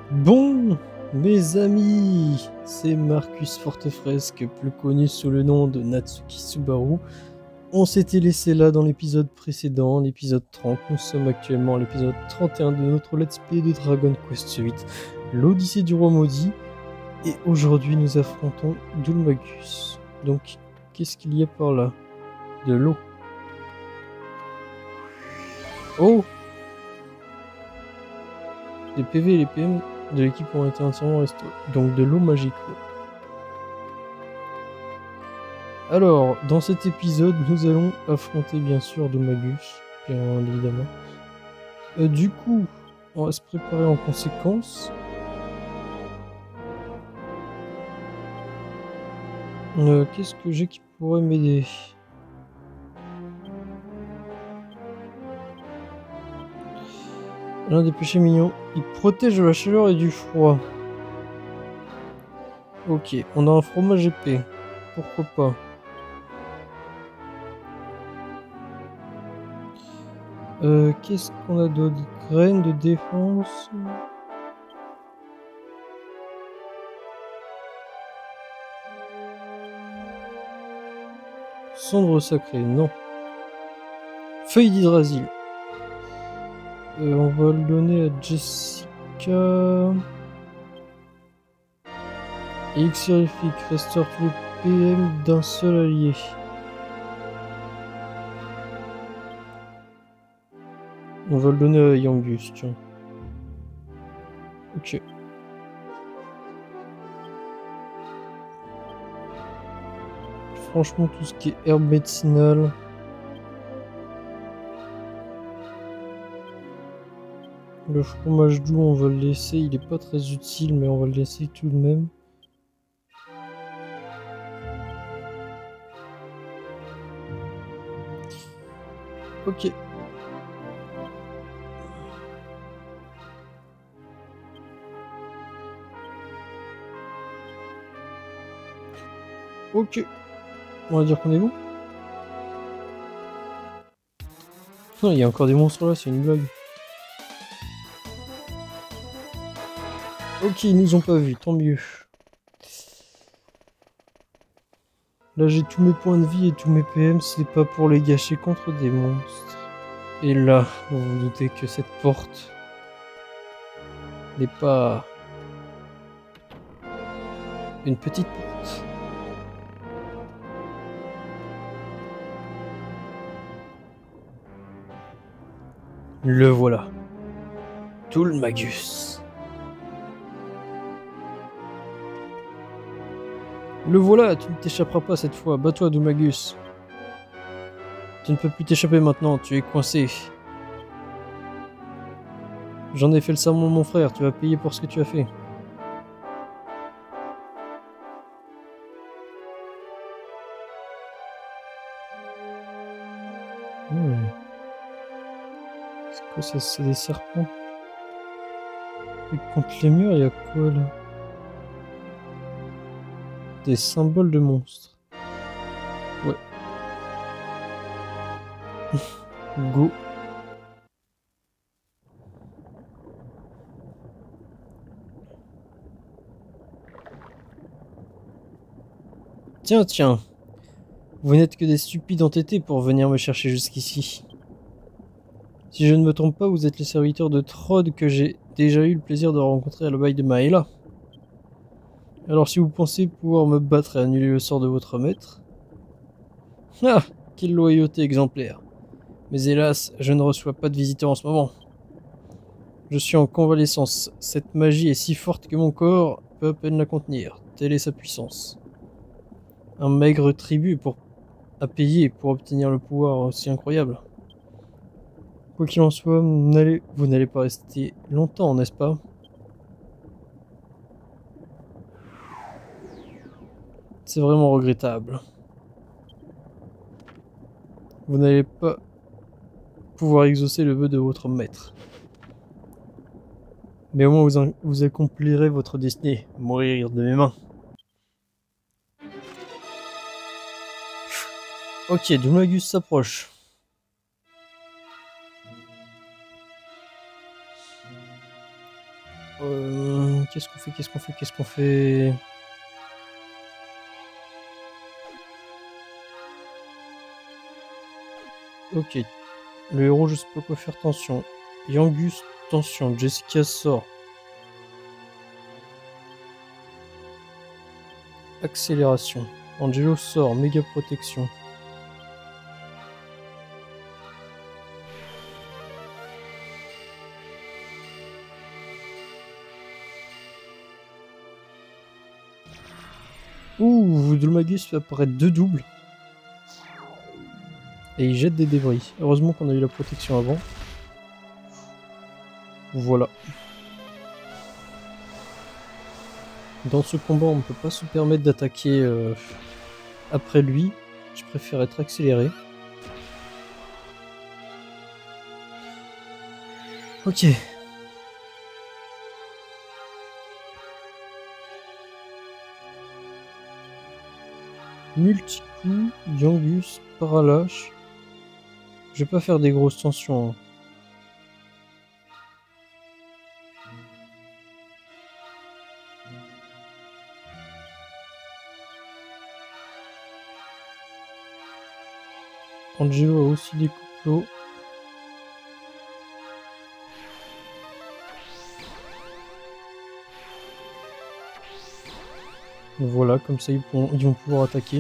Bon, mes amis, c'est Marcus Fortefresque, plus connu sous le nom de Natsuki Subaru. On s'était laissé là dans l'épisode précédent, l'épisode 30. Nous sommes actuellement à l'épisode 31 de notre Let's Play de Dragon Quest VIII, l'Odyssée du Roi Maudit. Et aujourd'hui, nous affrontons Dulmagus. Donc, qu'est-ce qu'il y a par là? De l'eau. Oh! Les PV et les PM de l'équipe ont été entièrement restaurés. Donc de l'eau magique. Alors, dans cet épisode, nous allons affronter bien sûr Dulmagus, bien évidemment. Du coup, on va se préparer en conséquence. Qu'est-ce que j'ai qui pourrait m'aider? L'un des péchés mignons. Il protège de la chaleur et du froid. Ok, on a un fromage épais. Pourquoi pas? Qu'est-ce qu'on a d'autre? Graines de défense. Cendre sacrée, non. Feuille d'hydrasil. On va le donner à Jessica. Elixirifique, restaure tous les PM d'un seul allié. On va le donner à Yangus, tiens. Ok. Franchement, tout ce qui est herbe médicinale. Le fromage doux, on va le laisser. Il est pas très utile, mais on va le laisser tout de même. Ok. Ok. On va dire qu'on est bon. Non, il y a encore des monstres là, c'est une blague. Ok, ils nous ont pas vus, tant mieux. Là, j'ai tous mes points de vie et tous mes PM, c'est pas pour les gâcher contre des monstres. Et là, vous vous doutez que cette porte n'est pas une petite porte. Le voilà. Dulmagus. Le voilà, tu ne t'échapperas pas cette fois. Bats-toi, Dulmagus. Tu ne peux plus t'échapper maintenant, tu es coincé. J'en ai fait le serment, mon frère, tu vas payer pour ce que tu as fait. C'est quoi ça? C'est des serpents. Et contre les murs, il y a quoi là? Des symboles de monstres. Ouais. Go. Tiens, tiens. Vous n'êtes que des stupides entêtés pour venir me chercher jusqu'ici. Si je ne me trompe pas, vous êtes les serviteurs de Trod que j'ai déjà eu le plaisir de rencontrer à l'abbaye de Maela. Alors si vous pensez pouvoir me battre et annuler le sort de votre maître... Ah, quelle loyauté exemplaire. Mais hélas, je ne reçois pas de visiteurs en ce moment. Je suis en convalescence. Cette magie est si forte que mon corps peut à peine la contenir. Telle est sa puissance. Un maigre tribut à payer pour obtenir le pouvoir aussi incroyable. Quoi qu'il en soit, vous n'allez pas rester longtemps, n'est-ce pas? C'est vraiment regrettable. Vous n'allez pas pouvoir exaucer le vœu de votre maître. Mais au moins vous accomplirez votre destinée, mourir de mes mains. Ok, Dulmagus s'approche. Qu'est-ce qu'on fait? Qu'est-ce qu'on fait? Qu'est-ce qu'on fait? Ok. Le héros, je sais pas quoi faire, tension. Yangus, tension. Jessica sort. Accélération. Angelo sort. Méga protection. Ouh, Voodoomagus fait apparaître 2 doubles. Et il jette des débris. Heureusement qu'on a eu la protection avant. Voilà. Dans ce combat, on ne peut pas se permettre d'attaquer après lui. Je préfère être accéléré. Ok. Multi-coup, Yangus, Paralash. Je vais pas faire des grosses tensions. Hein. Angelo a aussi des coups. Voilà, comme ça ils vont pouvoir attaquer.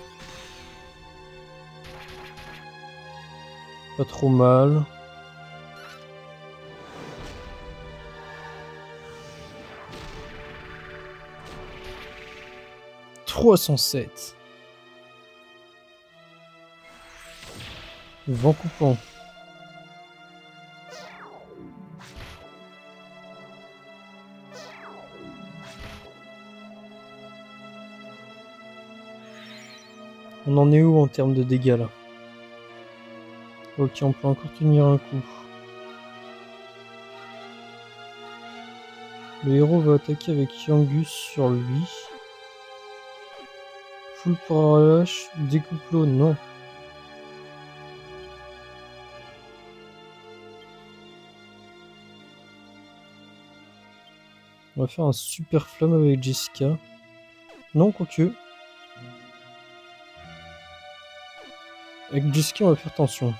Pas trop mal. « 307. Vent coupant. On en est où en termes de dégâts là? Ok, on peut encore tenir un coup. Le héros va attaquer avec Yangus sur lui. Full Paralash, découpe-l'eau, non. On va faire un super flamme avec Jessica. Non, quoique. Avec Jessica, on va faire tension.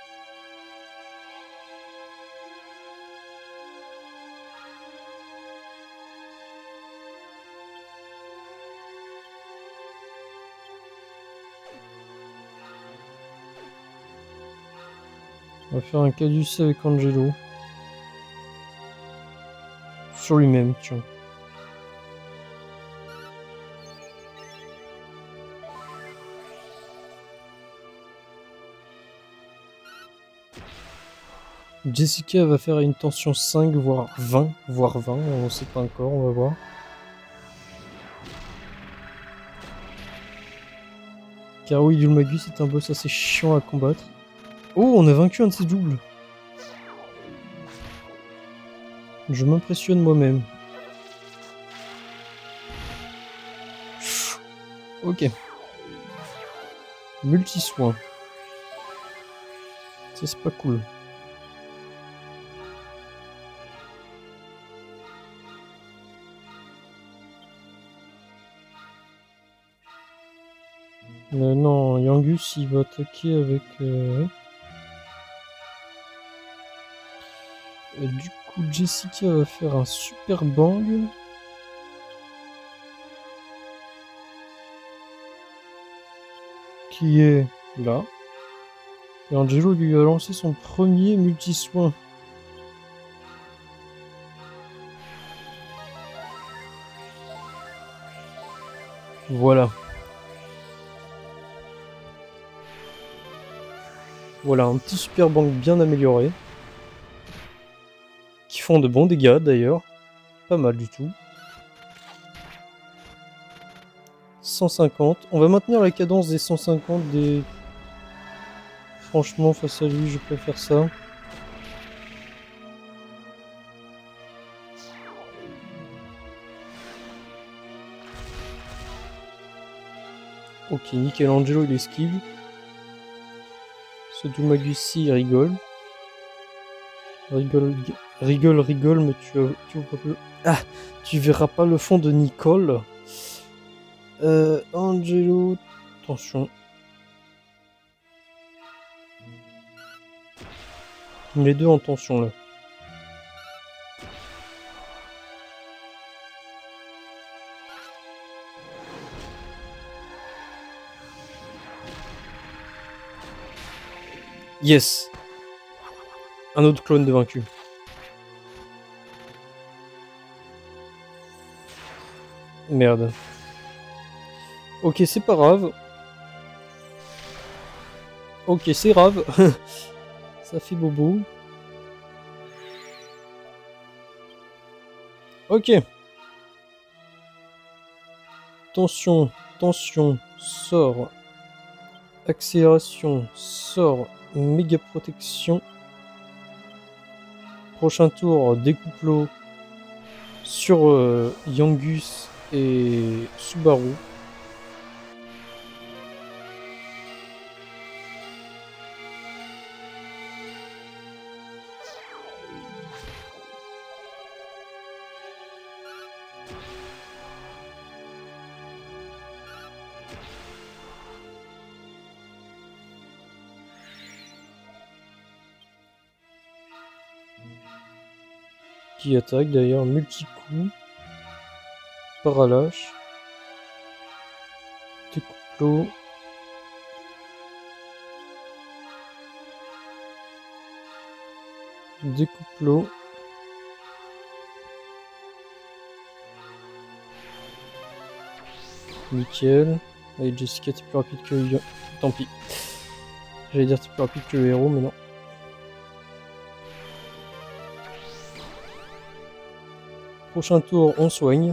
On va faire un caducée avec Angelo. Sur lui-même, tiens. Jessica va faire une tension 5, voire 20, on ne sait pas encore, on va voir. Car oui, Dulmagus est un boss assez chiant à combattre. Oh, on a vaincu un de ses doubles. Je m'impressionne moi-même. Ok. Multi-soin. Ça, c'est pas cool. Non, Yangus, il va attaquer avec... du coup, Jessica va faire un super bang. Qui est là. Et Angelo lui a lancé son premier multi-soin. Voilà. Voilà, un petit super bang bien amélioré. Qui font de bons dégâts d'ailleurs. Pas mal du tout. 150. On va maintenir la cadence des 150 des... Franchement, face à lui, je préfère ça. Ok, Michelangelo, il esquive. Ce Dulmagus-ci, il rigole. Rigole, rigole, mais tu verras pas le fond de Nicole. Angelo, attention. Les deux en tension là. Yes. Un autre clone de vaincu. Merde. Ok, c'est pas grave. Ok, c'est grave. Ça fait bobo. Ok. Tension, tension, sort. Accélération, sort. Méga protection. Prochain tour, découplot sur Yangus et Subaru. Qui attaque d'ailleurs, multi-coup, paralâche, découplot, découplot, nickel. Allez, Jessica, t'es plus rapide que... Tant pis. J'allais dire t'es plus rapide que le héros, mais non. Prochain tour, on soigne.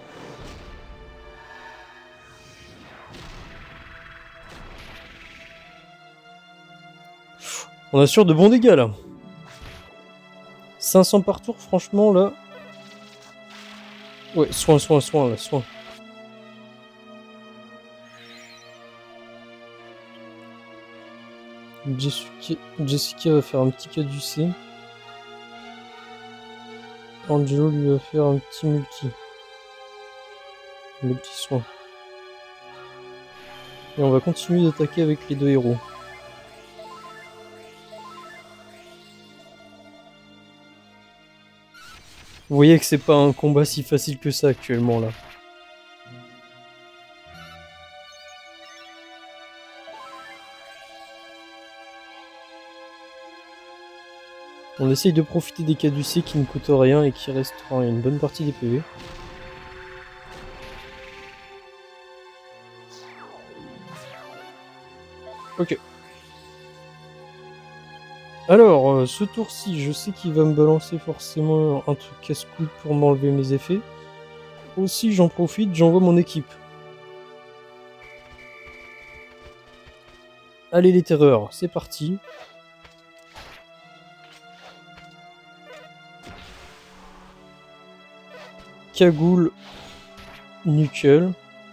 On assure de bons dégâts là. 500 par tour, franchement là. Ouais, soin là, soin. Jessica va faire un petit caducé. Angelo lui va faire un petit multi. Multi-soin. Et on va continuer d'attaquer avec les deux héros. Vous voyez que c'est pas un combat si facile que ça actuellement là. On essaye de profiter des caducés qui ne coûtent rien et qui resteront une bonne partie des PV. Ok. Alors, ce tour-ci, je sais qu'il va me balancer forcément un truc casse-couille pour m'enlever mes effets. Aussi, j'en profite, j'envoie mon équipe. Allez les terreurs, c'est parti. Cagoule, nickel.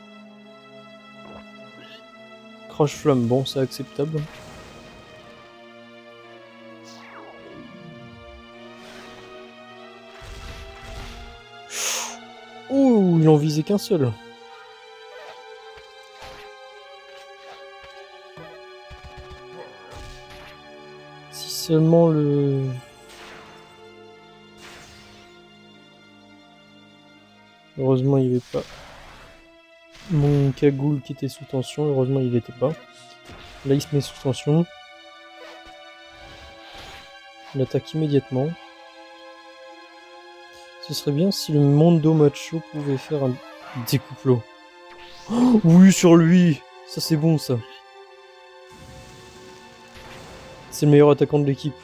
Crash flamme, bon, c'est acceptable. Oh, il en visait qu'un seul. Si seulement le... Heureusement, il n'y avait pas mon cagoule qui était sous tension. Heureusement, il n'était pas. Là, il se met sous tension. Il attaque immédiatement. Ce serait bien si le Mondo Macho pouvait faire un découplot. Oh, oui, sur lui. Ça, c'est bon, ça. C'est le meilleur attaquant de l'équipe.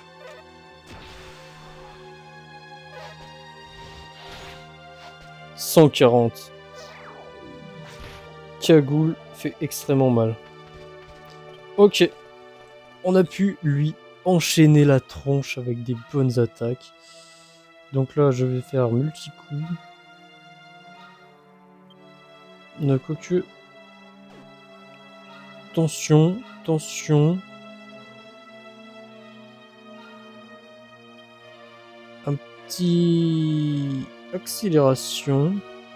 « 140. Cagoule fait extrêmement mal. Ok. On a pu lui enchaîner la tronche avec des bonnes attaques. Donc là, je vais faire multi-coup. Quoique... Tension, tension. Un petit... accélération.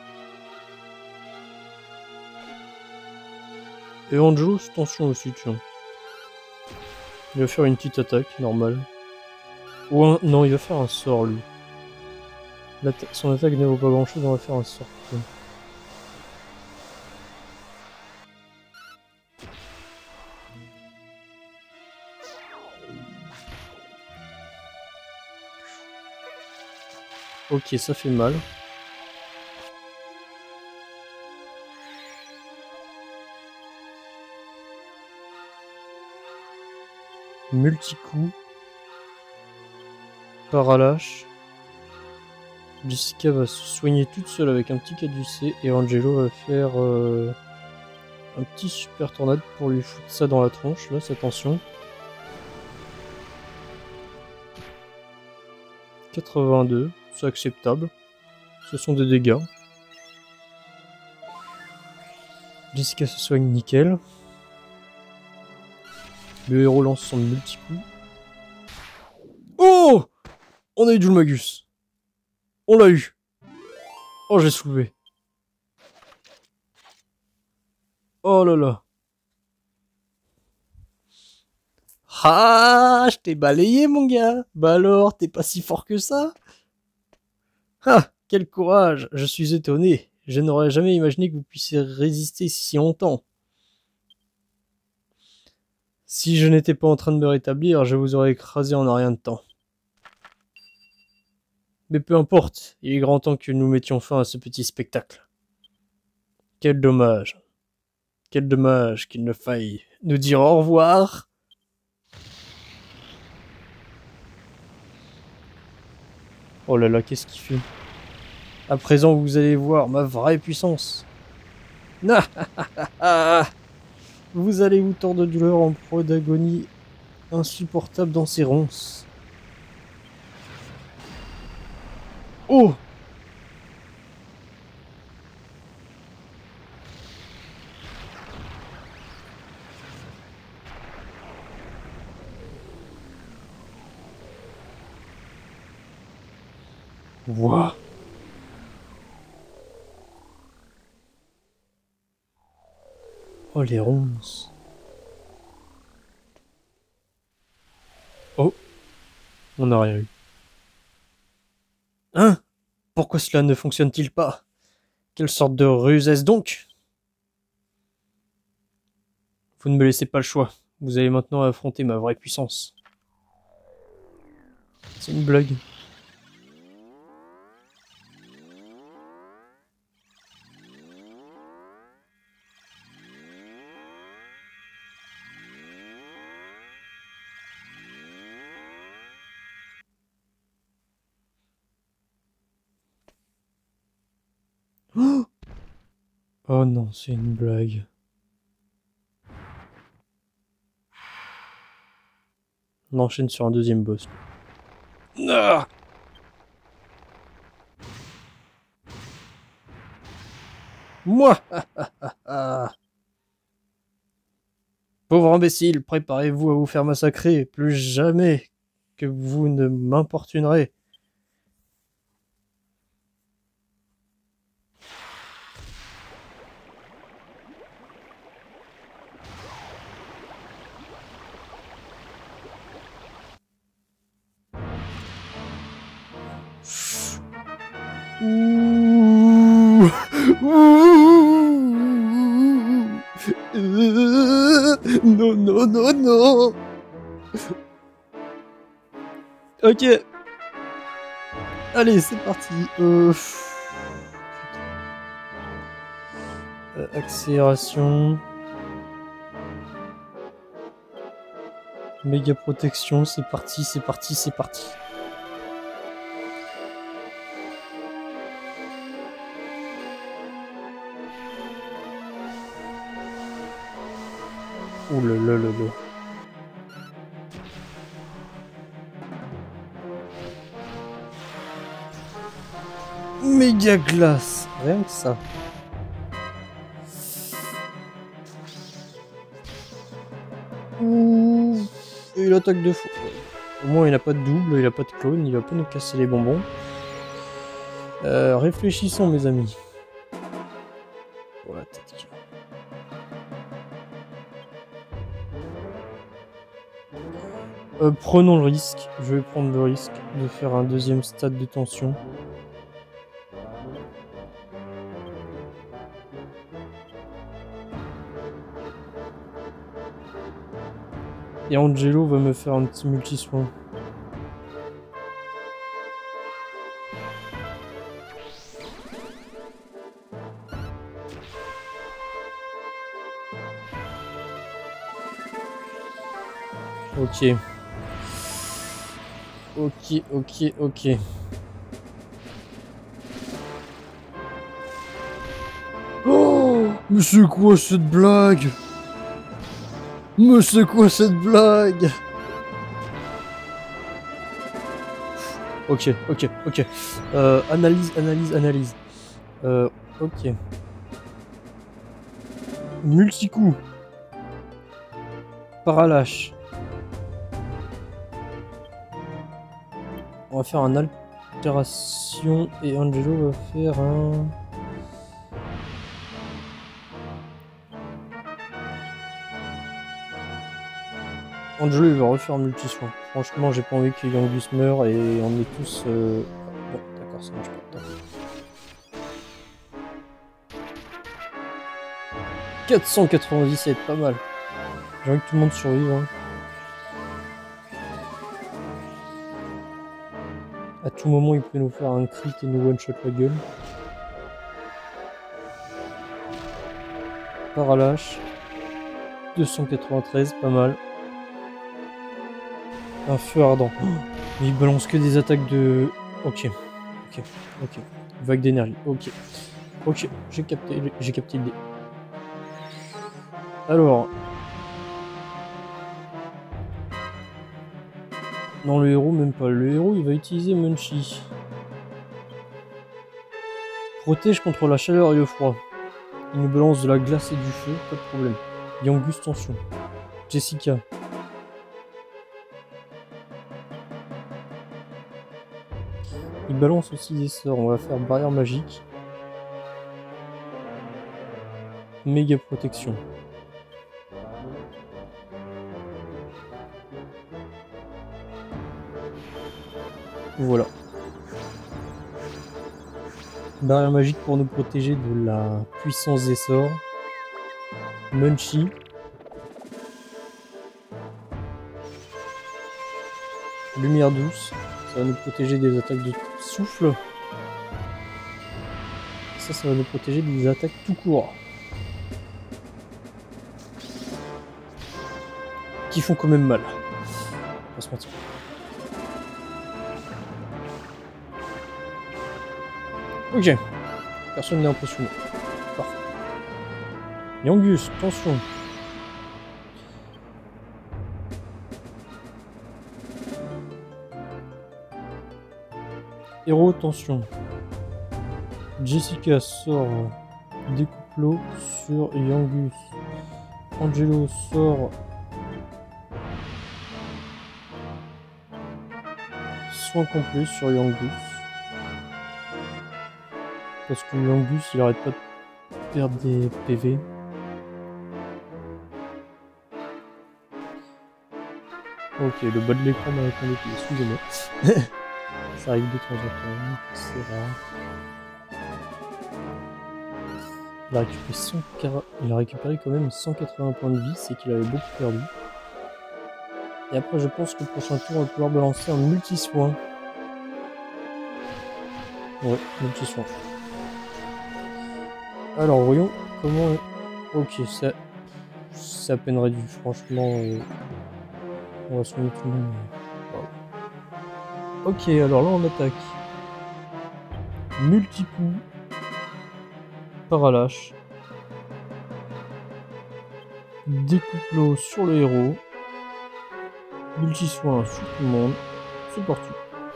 Et Angelo, tension aussi, tiens. Il va faire une petite attaque, normale. Ou un... Non, il va faire un sort, lui. Son attaque ne vaut pas grand chose, on va faire un sort. Ok, ça fait mal. Multi-coup. Paralache. Jessica va se soigner toute seule avec un petit caducé et Angelo va faire un petit super tornade pour lui foutre ça dans la tronche. Là, attention. 82, c'est acceptable. Ce sont des dégâts. Jessica se soigne nickel. Le héros lance son multi-coup. Oh! On a eu Julmagus. On l'a eu. Oh, j'ai soulevé. Oh là là. Ah, je t'ai balayé, mon gars. Bah alors, t'es pas si fort que ça? Ah, quel courage. Je suis étonné. Je n'aurais jamais imaginé que vous puissiez résister si longtemps. Si je n'étais pas en train de me rétablir, je vous aurais écrasé en un rien de temps. Mais peu importe, il est grand temps que nous mettions fin à ce petit spectacle. Quel dommage. Quel dommage qu'il ne faille nous dire au revoir. Oh là là, qu'est-ce qu'il fait? À présent, vous allez voir ma vraie puissance. Vous allez vous tordre de douleur en proie d'agonie insupportable dans ses ronces. Oh! Wouah! Oh, les ronces. Oh! On n'a rien eu. Hein? Pourquoi cela ne fonctionne-t-il pas? Quelle sorte de ruse est-ce donc? Vous ne me laissez pas le choix. Vous allez maintenant affronter ma vraie puissance. C'est une blague. Oh, oh non, c'est une blague. On enchaîne sur un deuxième boss. Ah! Moi! Pauvre imbécile, préparez-vous à vous faire massacrer. Plus jamais que vous ne m'importunerez. Ouh. Ouh. Non, non, non, non. Ok. Allez, c'est parti. Accélération. Méga protection, c'est parti, c'est parti, c'est parti. Ouh là là là là. Méga glace, rien que ça. Ouh. Et l'attaque de fou. Au moins il n'a pas de double, il n'a pas de clone, il va pas nous casser les bonbons. Réfléchissons mes amis. Voilà, tête. Prenons le risque, je vais prendre le risque de faire un deuxième stade de tension. Et Angelo va me faire un petit multi-soin. Ok. Ok. Oh, mais c'est quoi cette blague? Mais c'est quoi cette blague? Ok. Analyse. Ok. Multi-coup. Paralache. On va faire un altération et Angelo va faire un... Angelo il va refaire un multi-soin. Franchement j'ai pas envie que Yangus meure et on est tous... Bon d'accord ça marche pas. 497, pas mal. J'ai envie que tout le monde survive. Hein. À tout moment il peut nous faire un crit et nous one-shot la gueule. Paralache. 293, pas mal. Un feu ardent. Oh, mais il balance que des attaques de... Ok. Vague d'énergie. Ok, j'ai capté l'idée. Alors... Non, le héros, même pas. Le héros, il va utiliser Munchie. Protège contre la chaleur et le froid. Il nous balance de la glace et du feu, pas de problème. Yangus, tension. Jessica. Il balance aussi des sorts. On va faire barrière magique. Méga protection. Voilà. Barrière magique pour nous protéger de la puissance des sorts. Munchie. Lumière douce. Ça va nous protéger des attaques de souffle. Ça va nous protéger des attaques tout court. Qui font quand même mal. On va se mentir. Ok. Personne n'est impressionné. Parfait. Yangus, tension. Héros, tension. Jessica sort découpe-l'eau sur Yangus. Angelo sort soin complet sur Yangus. Parce que Yangus il arrête pas de perdre des PV. Ok, le bas de l'écran m'a répondu, excusez-moi. Ça arrive de temps en temps, c'est rare. Il a récupéré quand même 180 points de vie, c'est qu'il avait beaucoup perdu. Et après je pense que le prochain tour on va pouvoir balancer un multi-soin. Ouais, multi-soin. Alors voyons comment... Ok, c'est à peine réduit, franchement. On va soigner tout le monde. Wow. Ok, alors là on attaque. Multi-coup. Paralache. Découpe-l'eau sur le héros. Multi-soin sur tout le monde. C'est parti.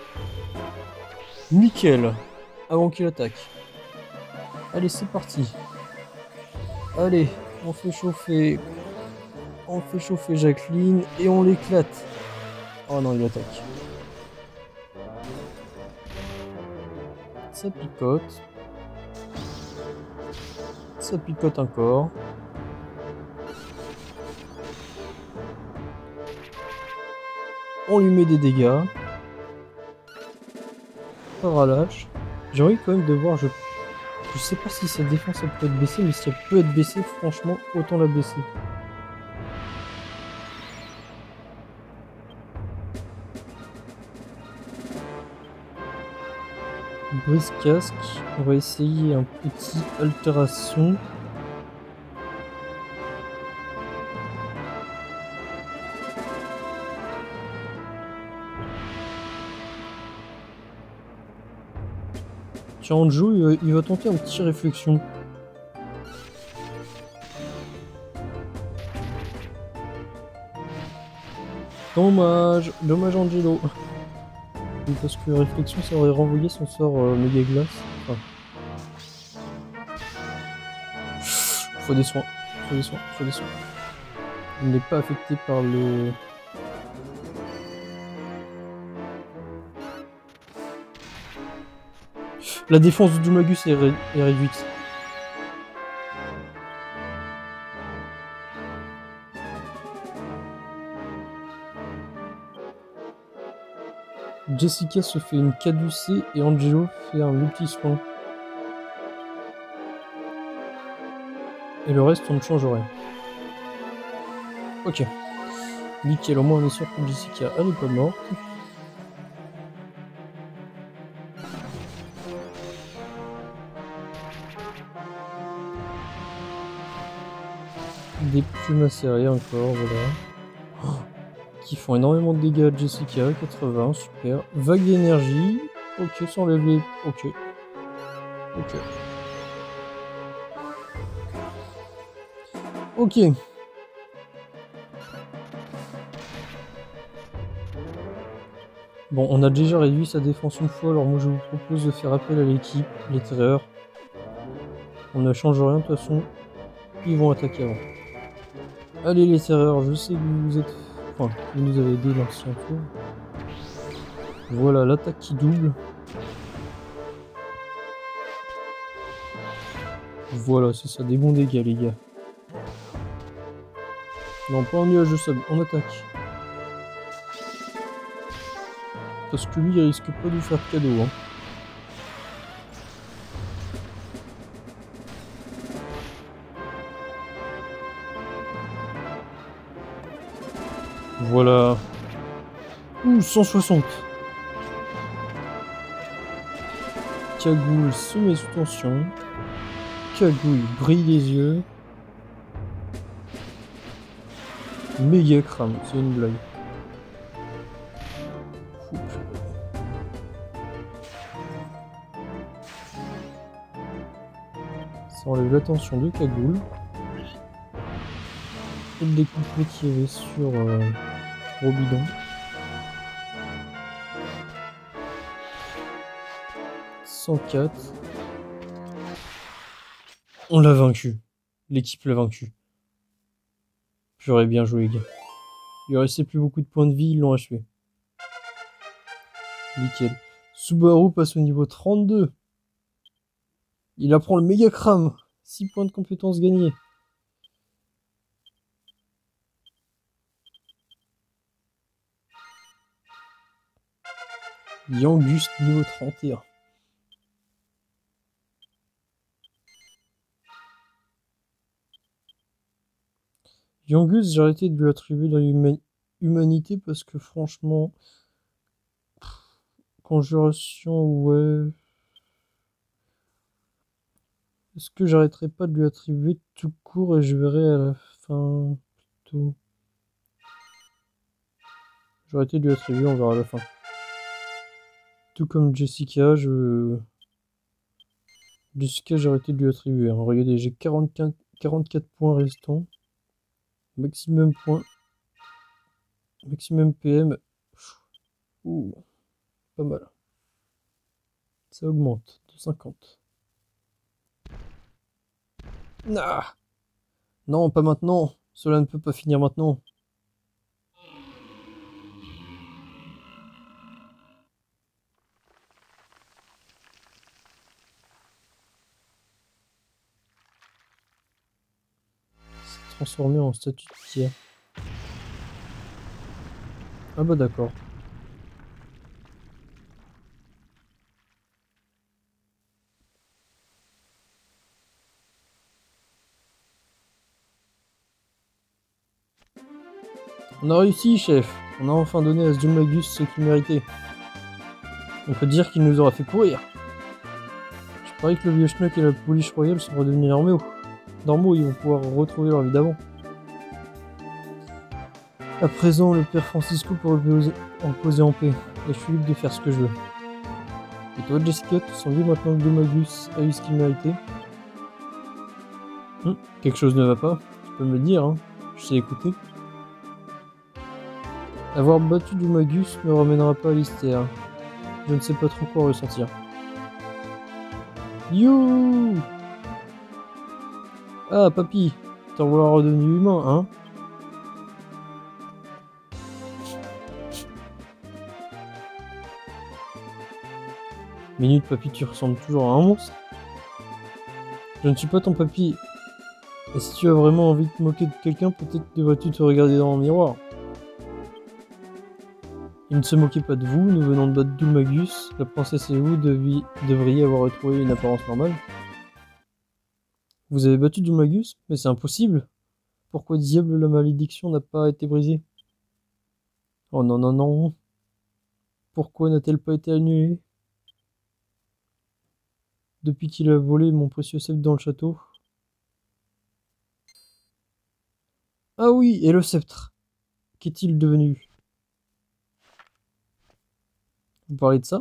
Nickel. Avant qu'il attaque. Allez, c'est parti. Allez, on fait chauffer. On fait chauffer Jacqueline et on l'éclate. Oh non, il attaque. Ça picote. Ça picote encore. On lui met des dégâts. Paralâche. J'ai envie quand même de voir. Je sais pas si sa défense elle peut être baissée, mais si elle peut être baissée, franchement, autant la baisser. Brise casque. On va essayer un petit altération. Tiens, Anjo, il va tenter un petit réflexion. Dommage, dommage Angelo. Parce que réflexion, ça aurait renvoyé son sort méga glace. Enfin. Faut des soins, faut des soins, faut des soins. Il n'est pas affecté par le... La défense de Doomlagus est réduite. Jessica se fait une caducée et Angelo fait un multi-soin. Et le reste, on ne change rien. Ok. Nickel, au moins on est sûr que Jessica, elle n'est pas morte. Des plumes acérées encore, voilà. Oh, qui font énormément de dégâts à Jessica, 80, super. Vague d'énergie. Ok, sans enlève les... Ok. Ok. Ok. Bon, on a déjà réduit sa défense une fois, alors moi je vous propose de faire appel à l'équipe, les terreurs. On ne change rien de toute façon. Ils vont attaquer avant. Allez les terreurs, je sais que vous êtes... Enfin, vous nous avez aidé l'ancien tour. Voilà, l'attaque qui double. Voilà, c'est ça, des bons dégâts les gars. Non, pas un nuage de sable, on attaque. Parce que lui, il risque pas de vous faire de cadeau. Hein. Voilà. Ouh, 160. Cagoule se met sous tension. Cagoule brille les yeux. Méga crame, c'est une blague. Ça enlève la tension de Cagoule. Et le découple qu'il y avait sur Gros Bidon. 104. On l'a vaincu. L'équipe l'a vaincu. J'aurais bien joué les gars. Il ne restait plus beaucoup de points de vie, ils l'ont achevé. Nickel. Subaru passe au niveau 32. Il apprend le méga crame. 6 points de compétence gagnés. Yangus niveau 31. Yangus, j'ai arrêté de lui attribuer dans l'humanité parce que franchement, conjuration, ouais. Est-ce que j'arrêterai pas de lui attribuer tout court et je verrai à la fin plutôt. J'ai arrêté de lui attribuer, on verra à la fin. Tout comme Jessica, Jessica, j'ai arrêté de lui attribuer. Hein. Regardez, j'ai 44 points restants. Maximum points. Maximum PM. Ouh, pas mal. Ça augmente de 50. Ah non, pas maintenant. Cela ne peut pas finir maintenant. transformer en statue de pierre. Ah bah d'accord. On a réussi, chef. On a enfin donné à Sdulmagus ce qu'il méritait. On peut dire qu'il nous aura fait courir. Je parie que le vieux schnock et la pouliche royale sont redevenus normaux, ils vont pouvoir retrouver leur vie d'avant. À présent, le père Francisco pourra reposer en paix, et je suis libre de faire ce que je veux. Et toi, Jessica, tu sens bien maintenant que Domagus a eu ce qu'il méritait? Quelque chose ne va pas? Tu peux me le dire, hein? Je sais écouter. Avoir battu Domagus ne ramènera pas à l'Hystère. Je ne sais pas trop quoi ressentir. You! Ah, papy, t'en vouloir redevenu humain, hein? Minute, papy, tu ressembles toujours à un monstre. Je ne suis pas ton papy. Et si tu as vraiment envie de te moquer de quelqu'un, peut-être devrais-tu te regarder dans le miroir. Il ne se moquait pas de vous, nous venons de battre Dulmagus. La princesse et vous devriez avoir retrouvé une apparence normale. Vous avez battu Dulmagus? Mais c'est impossible. Pourquoi diable la malédiction n'a pas été brisée? Oh non, non, non. Pourquoi n'a-t-elle pas été annulée? Depuis qu'il a volé mon précieux sceptre dans le château. Ah oui, et le sceptre. Qu'est-il devenu? Vous parlez de ça?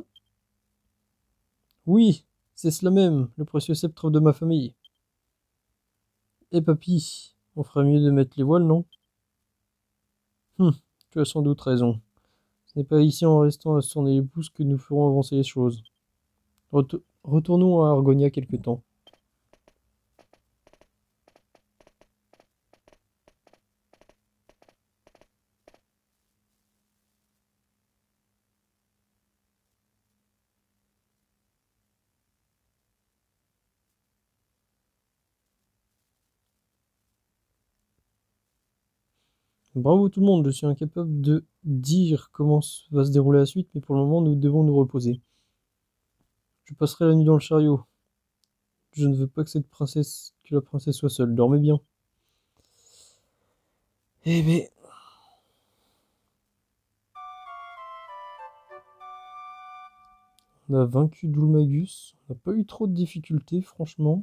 Oui, c'est cela même, le précieux sceptre de ma famille. Eh papy, on ferait mieux de mettre les voiles, non? Tu as sans doute raison. Ce n'est pas ici en restant à se tourner les pouces que nous ferons avancer les choses. Retournons à Argonia quelque temps. Bravo tout le monde, je suis incapable de dire comment va se dérouler la suite, mais pour le moment nous devons nous reposer. Je passerai la nuit dans le chariot. Je ne veux pas que la princesse soit seule. Dormez bien. Eh ben, on a vaincu Dulmagus. On n'a pas eu trop de difficultés, franchement.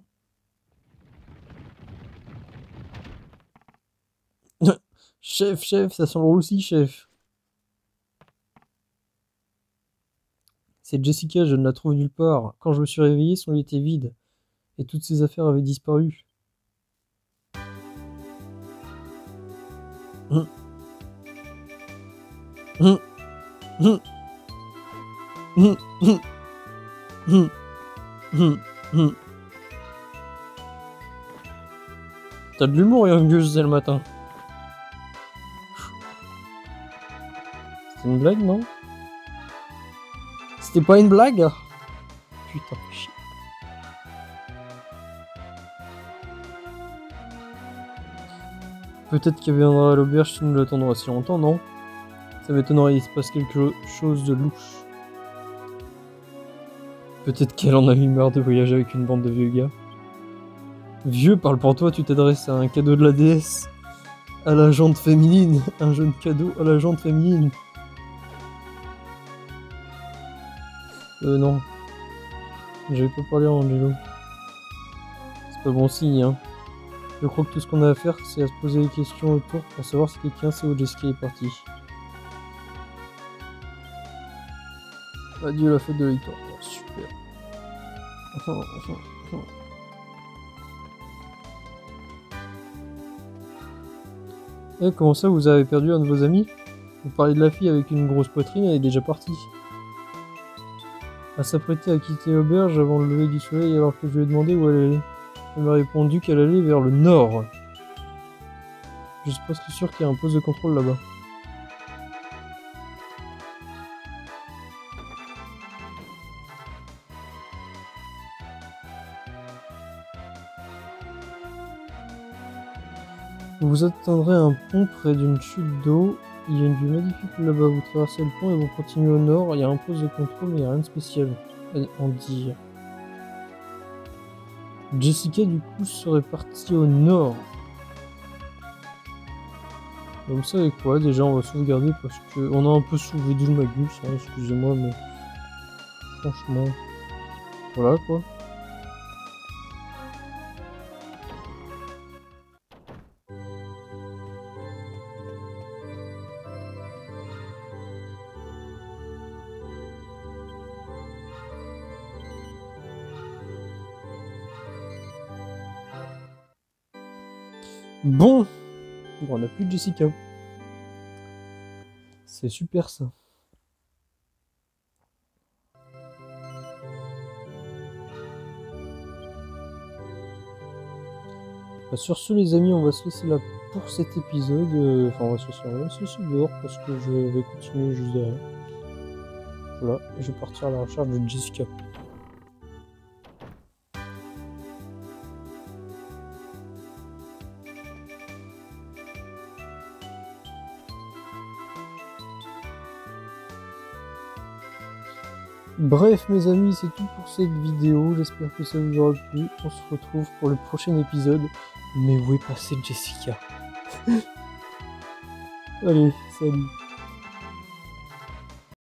Chef, ça sent le roussi, chef. C'est Jessica, je ne la trouve nulle part. Quand je me suis réveillé, son lit était vide. Et toutes ses affaires avaient disparu. Hum, hum, hum, hum, hum, hum, hum, hum. T'as de l'humour, rien que je disais le matin. C'est une blague, non? C'était pas une blague? Putain, chier. Peut-être qu'elle viendra à l'auberge si nous l'attendons assez longtemps, non? Ça m'étonnerait, il se passe quelque chose de louche. Peut-être qu'elle en a eu marre de voyager avec une bande de vieux gars. Vieux, parle pour toi, tu t'adresses à un cadeau de la déesse. À la jante féminine. Un jeune cadeau à la jante féminine. Non. J'avais pas parlé à Angelo. C'est pas bon signe, hein. Je crois que tout ce qu'on a à faire, c'est à se poser des questions autour pour savoir si quelqu'un sait où Jessica est partie. Adieu la fête de la victoire. Oh, super. Eh, comment ça, vous avez perdu un de vos amis? Vous parlez de la fille avec une grosse poitrine, elle est déjà partie. Elle s'apprêtait à quitter l'auberge avant le lever du soleil alors que je lui ai demandé où elle allait. Elle m'a répondu qu'elle allait vers le nord. Je suis presque sûr qu'il y a un poste de contrôle là-bas. Vous atteindrez un pont près d'une chute d'eau. Il y a une vue magnifique là-bas. Vous traversez le pont et vous continuez au nord. Il y a un poste de contrôle, mais il n'y a rien de spécial à en dire. Jessica, du coup, serait partie au nord. Donc, vous savez quoi? Déjà, on va sauvegarder parce qu'on a un peu sauvé d'où ma gueule, hein, excusez-moi, mais franchement, voilà quoi. Bon, on n'a plus de Jessica. C'est super ça. Bah, sur ce les amis, on va se laisser là pour cet épisode. Enfin, on va se laisser dehors parce que je vais continuer juste derrière. Voilà, je vais partir à la recherche de Jessica. Bref mes amis, c'est tout pour cette vidéo, j'espère que ça vous aura plu, on se retrouve pour le prochain épisode, mais où est passée Jessica? Allez, salut.